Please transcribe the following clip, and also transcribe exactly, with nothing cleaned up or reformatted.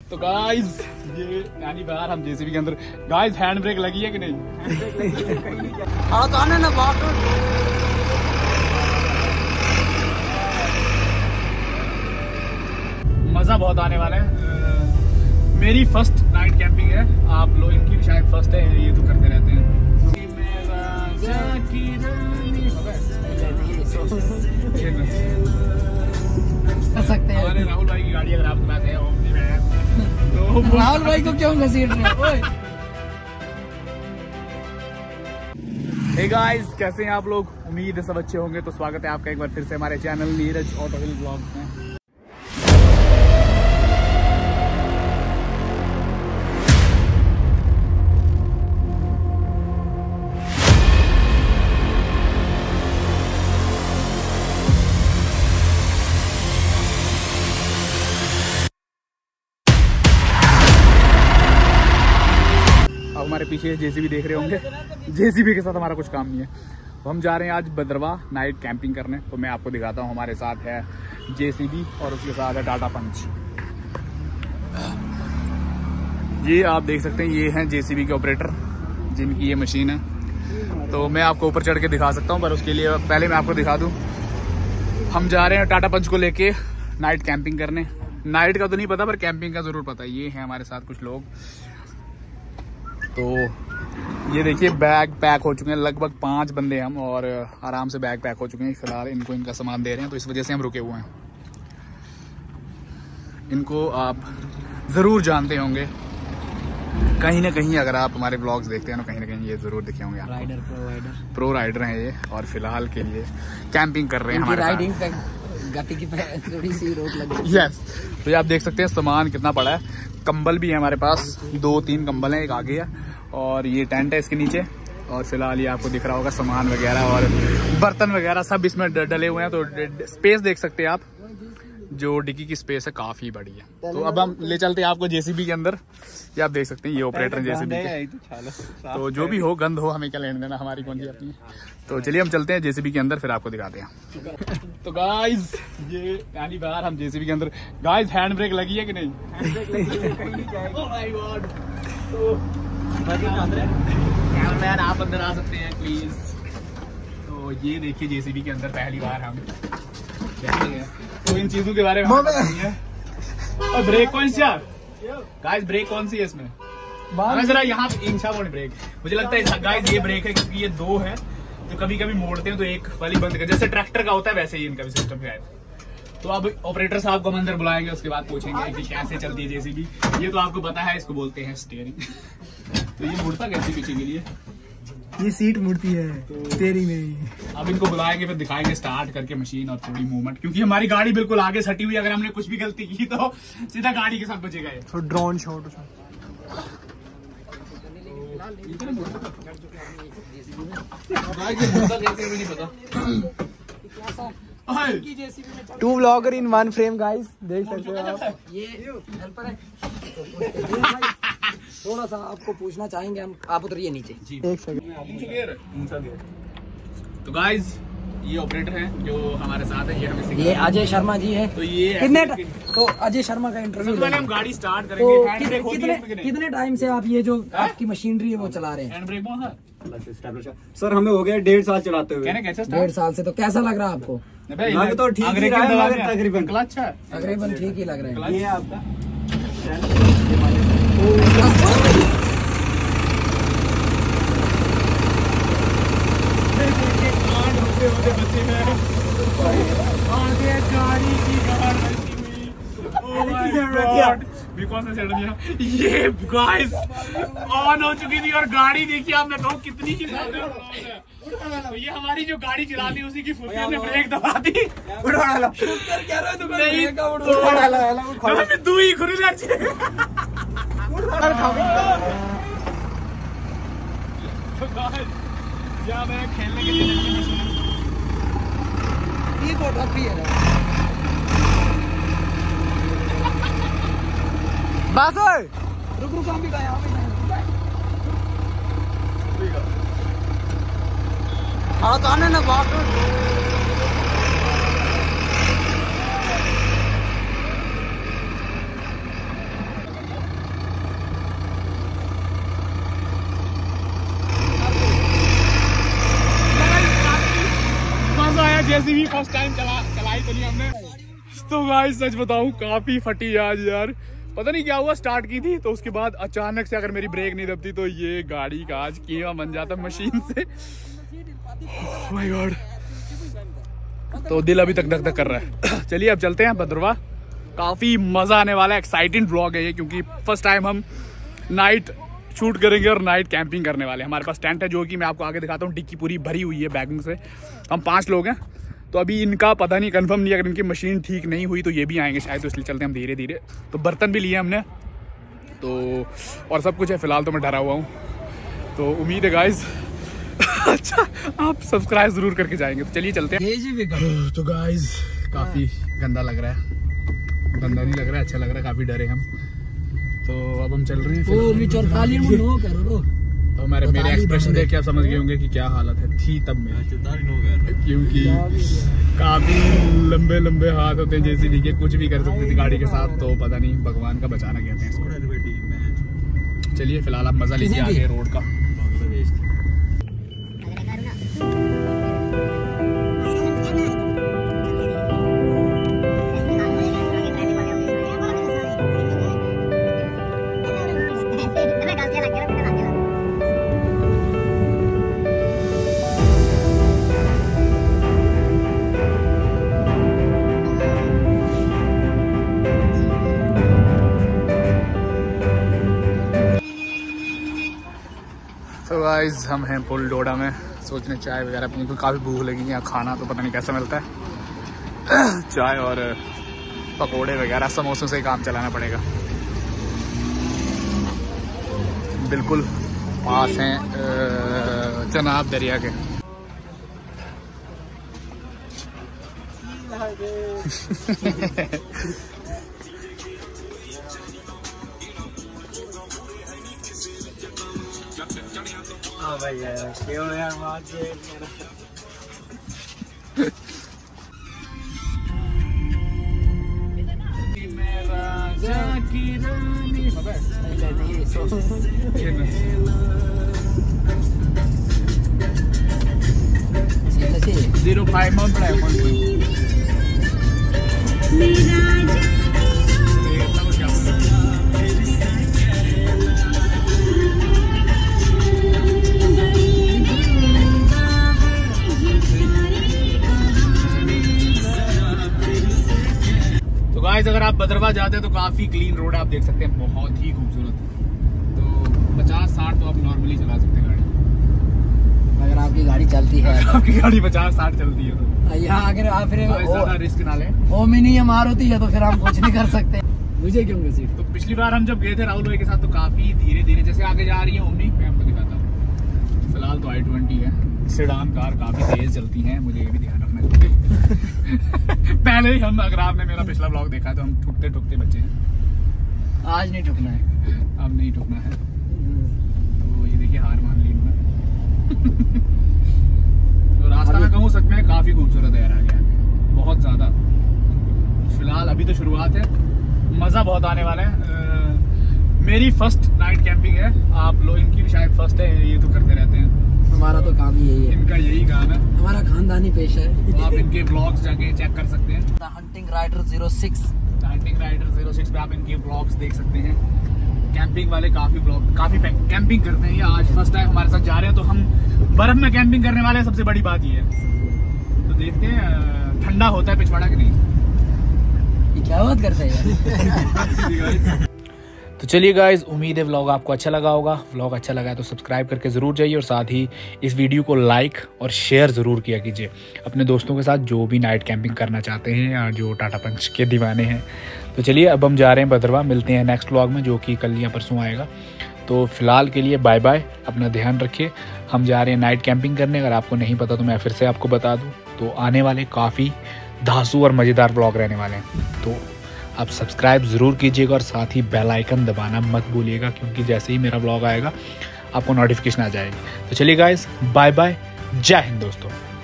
तो गाइस ये यानी बाहर हम जेसीबी के अंदर। गाइस हैंड ब्रेक लगी है कि नहीं? हाँ तो आने ना बात। मजा बहुत आने वाला है। मेरी फर्स्ट नाइट कैंपिंग है। आप लोग इनकी भी शायद फर्स्ट है, ये तो करते रहते हैं। कर सकते हैं। हमारे राहुल भाई की गाड़ी अगर आपके पास है तो राहुल भाई को क्यों घसीट रहे हो? हे गाइस, कैसे हैं आप लोग? उम्मीद है सब अच्छे होंगे। तो स्वागत है आपका एक बार फिर से हमारे चैनल नीरज ऑटोहिल ब्लॉग्स में। हमारे पीछे जेसीबी देख रहे होंगे। जेसीबी के साथ हमारा कुछ काम नहीं है। तो हम जा रहे हैं आज भद्रवा नाइट कैंपिंग करने। तो मैं आपको दिखाता हूँ। हमारे साथ है जेसीबी और उसके साथ है टाटा पंच। ये आप देख सकते हैं, ये हैं जेसीबी के ऑपरेटर जिनकी ये मशीन है। तो मैं आपको ऊपर चढ़ के दिखा सकता हूँ, पर उसके लिए पहले मैं आपको दिखा दूँ। हम जा रहे हैं टाटा पंच को लेके नाइट कैंपिंग करने। नाइट का तो नहीं पता, पर कैंपिंग का जरूर पता। ये है हमारे साथ कुछ लोग। तो ये देखिए बैग पैक हो चुके हैं। लगभग पांच बंदे हम, और आराम से बैग पैक हो चुके हैं। फिलहाल इनको इनका सामान दे रहे हैं, तो इस वजह से हम रुके हुए हैं। इनको आप ज़रूर जानते होंगे कहीं ना कहीं। अगर आप हमारे ब्लॉग्स देखते हैं तो कहीं ना कहीं ये ज़रूर दिखे होंगे आपको। Rider pro rider pro rider हैं ये, और फिलहाल के लिए कैंपिंग कर रहे हैं हमारे राइडिंग पे गति की थोड़ी सी रोक लगी। यस। तो ये आप देख सकते हैं सामान कितना पड़ा है। कंबल भी है हमारे पास, दो तीन कंबल हैं, एक आगे है और ये टेंट है इसके नीचे। और फिलहाल ये आपको दिख रहा होगा सामान वगैरह और बर्तन वगैरह सब इसमें डले हुए हैं। तो स्पेस देख सकते हैं आप, जो डिक्की की स्पेस है काफी बड़ी है। तो अब हम ले चलते हैं आपको जेसीबी के अंदर। ये आप देख सकते हैं, ये ऑपरेटर जेसीबी के। तो जो भी हो, गंद हो, हमें क्या लेने देना, हमारी कौन सी अपनी। तो चलिए हम चलते हैं जेसीबी के अंदर, फिर आपको दिखाते हैं। तो गाइस ये यानी बाहर हम जेसीबी के अंदर। गाइस हैंड ब्रेक लगी है कि नहीं? Oh my god. तो कैमरामैन आप अंदर आ सकते हैं प्लीज। तो ये देखिए जेसीबी के अंदर पहली बार हम देखेंगे, तो इन चीजों के बारे में हमें पता नहीं है। और ब्रेक कौन सी यार? गाइस ब्रेक कौन सी है इसमें? हमें जरा यहाँ इंशा मोड ब्रेक। मुझे लगता है गाइस ये ब्रेक है, क्योंकि ये दो है जो कभी कभी मोड़ते हैं तो एक वाली बंद कर, जैसे ट्रैक्टर का होता है वैसे ही इनका भी सिस्टम है। तो अब ऑपरेटर साहब को हम अंदर बुलाएंगे, उसके बाद पूछेंगे कि कैसे चलती है जेसीबी। ये तो आपको पता है, इसको बोलते हैं स्टीयरिंग। तो ये मुड़ता कैसे पीछे के लिए? ये सीट मुड़ती है तो स्टीयरिंग में। अब इनको बुलाएंगे, फिर दिखाएंगे स्टार्ट करके मशीन और थोड़ी मूवमेंट, क्योंकि हमारी गाड़ी बिल्कुल आगे सटी हुई है। अगर हमने कुछ भी गलती की तो सीधा गाड़ी के साथ बचेगा ये। तो drone shot two blogger in one frame. Guys देख सकते हो आप, ये हेल्पर है। थोड़ा सा आपको पूछना चाहेंगे हम, आप उतरिए नीचे एक सेकंड। तो गाइस ये ऑपरेटर हैं जो हमारे साथ है, ये हमें ये अजय शर्मा जी है। तो ये कितने तो अजय शर्मा का इंटरव्यू पहले हम गाड़ी स्टार्ट तो करेंगे। कितने कितने, कितने टाइम से आप ये जो आपकी मशीनरी है वो चला रहे हैं? हैंड ब्रेक कौन सा? सर हमें हो गया डेढ़ साल चलाते हुए। कहने कैसे डेढ़ साल से। तो कैसा लग रहा है आपको? लग तो ठीक ही रहा है, मगर तकरीबन क्लच है, तकरीबन ठीक ही लग रहा है। ये आपका बच्चे हैं आगे गाड़ी की गाड़ी बची हुई। कौन सा सेट दिया? ये गाइस ऑन हो चुकी थी और गाड़ी देखिए आप, मैं कहूँ कितनी ही तो ये हमारी जो गाड़ी चलाती उसी की फुर्ती ने ब्रेक दबा दी। उड़ा लो कर क्या रहा है? तो नहीं उड़ा लो उड़ा लो तो मैं दू ही खुरी लग या मैं खेलने के लिए ये बहुत अच्छी है। बस रुक रुक हम भी गए, हम भी गए। हाँ तो आने ना बात। जेसीबी फर्स्ट टाइम चला चलाई तो नहीं हमने। तो गाइस सच बताऊं काफी फटी आज यार, पता नहीं क्या हुआ, स्टार्ट की थी तो उसके बाद अचानक से अगर मेरी ब्रेक नहीं दबती तो ये गाड़ी का आज कीमा बन जाता मशीन से। ओह माय गॉड, तो दिल अभी तक धक धक कर रहा है। चलिए अब चलते हैं भद्रवा, काफी मजा आने वाला है, एक्साइटिंग व्लॉग है ये, क्योंकि फर्स्ट टाइम हम नाइट शूट करेंगे और नाइट कैंपिंग करने वाले हैं। हमारे पास टेंट है जो कि मैं आपको आगे दिखाता हूँ, डिक्की पूरी भरी हुई है बैगिंग से। हम पांच लोग हैं तो अभी इनका पता नहीं, कंफर्म नहीं, अगर इनकी मशीन ठीक नहीं हुई तो ये भी आएंगे शायद, तो इसलिए चलते हैं हम धीरे धीरे। तो बर्तन भी लिए हमने तो, और सब कुछ है, फिलहाल तो मैं डरा हुआ हूँ, तो उम्मीद है गाइज अच्छा आप सब्सक्राइब जरूर करके जाएंगे। तो चलिए चलते हैं। तो गाइज काफी गंदा लग रहा है, गंदा नहीं लग रहा है, अच्छा लग रहा है, काफी डरे हम। तो अब हम चल रहे हैं। तो मेरे मेरे एक्सप्रेशन देख के आप समझ गए होंगे कि क्या हालत है थी तब में, क्योंकि काफी लंबे लंबे हाथ होते हैं जेसीबी के, कुछ भी कर सकते थे गाड़ी के साथ, तो पता नहीं भगवान का बचाना कहते हैं इसको। चलिए फिलहाल आप मजा लीजिए आगे रोड का। तो गाइस हम हैं पुल डोडा में, सोचने चाय वगैरह पीने को, काफ़ी भूख लगी है। यहाँ खाना तो पता नहीं कैसा मिलता है, चाय और पकोड़े वगैरह समोसों से ही काम चलाना पड़ेगा। बिल्कुल पास हैं चनाब दरिया के। जीरो फाइव में पड़ा है। तो गाइस अगर आप भद्रवा जाते हैं तो काफी क्लीन रोड है, आप देख सकते हैं, बहुत ही खूबसूरत। तो पचास साठ तो आप नॉर्मली चला सकते हैं गाड़ी, अगर आपकी गाड़ी चलती है। आपकी गाड़ी पचास साठ चलती है तो यहाँ अगर आप फिर ज्यादा रिस्क ना लें। ओ मिनी हमार होती है तो फिर हम कुछ नहीं कर सकते। मुझे क्यों घसीट? तो पिछली बार हम जब गए थे राहुल भाई के साथ तो काफी धीरे धीरे जैसे आगे जा रही है ओमनी, मैं आपको दिखाता हूँ। फिलहाल तो आई ट्वेंटी है, सेडान कार काफी तेज चलती है, मुझे ये भी ध्यान रखना चाहिए। पहले ही हम, अगर आपने मेरा पिछला ब्लॉग देखा तो हम ठुकते ठुकते बच्चे हैं। आज नहीं ठुकना है, अब नहीं ठुकना है। तो ये देखिए हार मान ली इन्होंने। तो रास्ता मैं कहूँ सच में काफी खूबसूरत है यार, आगे बहुत ज्यादा। फिलहाल अभी तो शुरुआत है, मजा बहुत आने वाला है। आ, मेरी फर्स्ट नाइट कैंपिंग है, आप लोग इनकी भी शायद फर्स्ट है, ये तो करते रहते हैं। हमारा तो काम ही यही है, इनका यही काम है, हमारा खानदानी पेशा है। तो आप इनके ब्लॉग्स जाके चेक कर सकते हैं। The hunting rider zero six, the hunting rider zero six पे आप इनके ब्लॉग्स देख सकते हैं। कैंपिंग वाले काफी ब्लॉग, काफी कैंपिंग करते हैं। ये आज फर्स्ट टाइम हमारे साथ जा रहे हैं, तो हम बर्फ में कैंपिंग करने वाले हैं। सबसे बड़ी बात ये है, तो देखते हैं ठंडा होता है पिछवाड़ा कि नहीं। ये क्या बात करते हैं। तो चलिए गाइज, उम्मीद है व्लॉग आपको अच्छा लगा होगा। व्लॉग अच्छा लगा है तो सब्सक्राइब करके ज़रूर जाइए, और साथ ही इस वीडियो को लाइक और शेयर ज़रूर किया कीजिए अपने दोस्तों के साथ जो भी नाइट कैंपिंग करना चाहते हैं या जो टाटा पंच के दीवाने हैं। तो चलिए अब हम जा रहे हैं भद्रवा, मिलते हैं नेक्स्ट व्लॉग में जो कि कल या परसों आएगा। तो फिलहाल के लिए बाय बाय, अपना ध्यान रखिए। हम जा रहे हैं नाइट कैंपिंग करने, अगर आपको नहीं पता तो मैं फिर से आपको बता दूँ। तो आने वाले काफ़ी धांसू और मज़ेदार व्लॉग रहने वाले हैं, तो आप सब्सक्राइब ज़रूर कीजिएगा और साथ ही बेल आइकन दबाना मत भूलिएगा, क्योंकि जैसे ही मेरा व्लॉग आएगा आपको नोटिफिकेशन आ जाएगी। तो चलिए गाइस, बाय बाय, जय हिंद दोस्तों।